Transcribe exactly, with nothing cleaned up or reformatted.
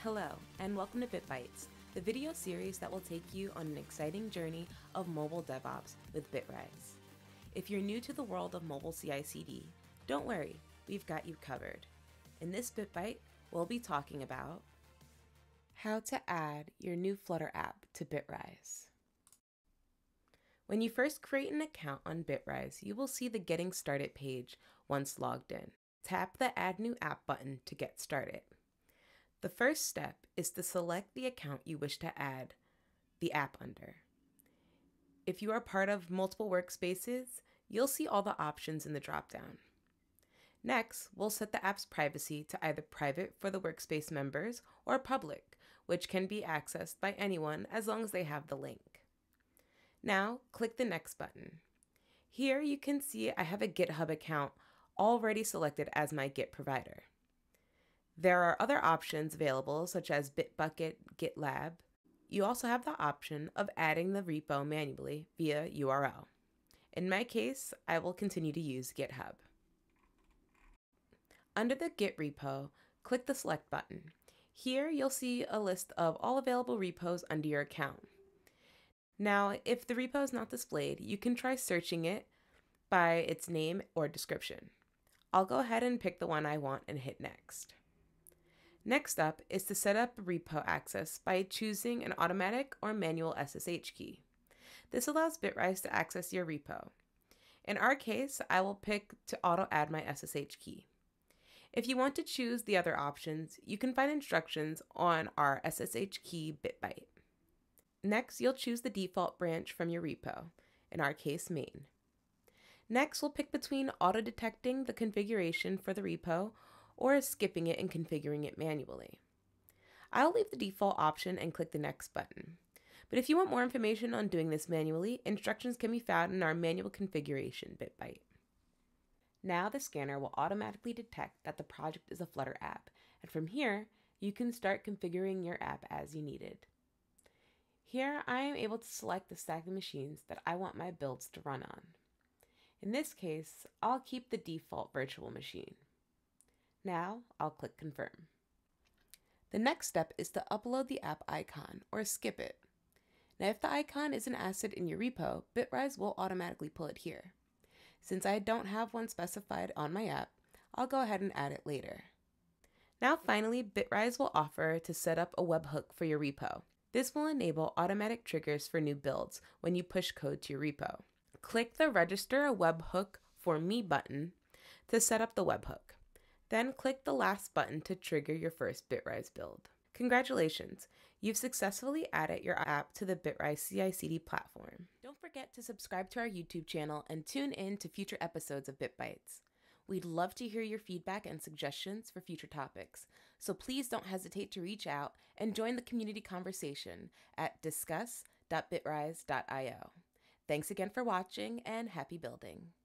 Hello, and welcome to BitBytes, the video series that will take you on an exciting journey of mobile DevOps with Bitrise. If you're new to the world of mobile C I C D, don't worry, we've got you covered. In this BitByte, we'll be talking about how to add your new Flutter app to Bitrise. When you first create an account on Bitrise, you will see the Getting Started page once logged in. Tap the Add New App button to get started. The first step is to select the account you wish to add the app under. If you are part of multiple workspaces, you'll see all the options in the dropdown. Next, we'll set the app's privacy to either private for the workspace members or public, which can be accessed by anyone as long as they have the link. Now, click the Next button. Here you can see I have a GitHub account already selected as my Git provider. There are other options available such as Bitbucket, GitLab. You also have the option of adding the repo manually via U R L. In my case, I will continue to use GitHub. Under the Git repo, click the Select button. Here you'll see a list of all available repos under your account. Now, if the repo is not displayed, you can try searching it by its name or description. I'll go ahead and pick the one I want and hit Next. Next up is to set up repo access by choosing an automatic or manual S S H key. This allows Bitrise to access your repo. In our case, I will pick to auto-add my S S H key. If you want to choose the other options, you can find instructions on our S S H key BitByte. Next, you'll choose the default branch from your repo, in our case, main. Next, we'll pick between auto-detecting the configuration for the repo or skipping it and configuring it manually. I'll leave the default option and click the Next button. But if you want more information on doing this manually, instructions can be found in our manual configuration BitByte. Now the scanner will automatically detect that the project is a Flutter app, and from here, you can start configuring your app as you needed. Here, I am able to select the stack of machines that I want my builds to run on. In this case, I'll keep the default virtual machine. Now, I'll click Confirm. The next step is to upload the app icon, or skip it. Now, if the icon is an asset in your repo, Bitrise will automatically pull it here. Since I don't have one specified on my app, I'll go ahead and add it later. Now, finally, Bitrise will offer to set up a webhook for your repo. This will enable automatic triggers for new builds when you push code to your repo. Click the Register a Webhook for Me button to set up the webhook. Then click the last button to trigger your first Bitrise build. Congratulations, you've successfully added your app to the Bitrise C I C D platform. Don't forget to subscribe to our YouTube channel and tune in to future episodes of BitBytes. We'd love to hear your feedback and suggestions for future topics, so please don't hesitate to reach out and join the community conversation at discuss dot bitrise dot i o. Thanks again for watching and happy building.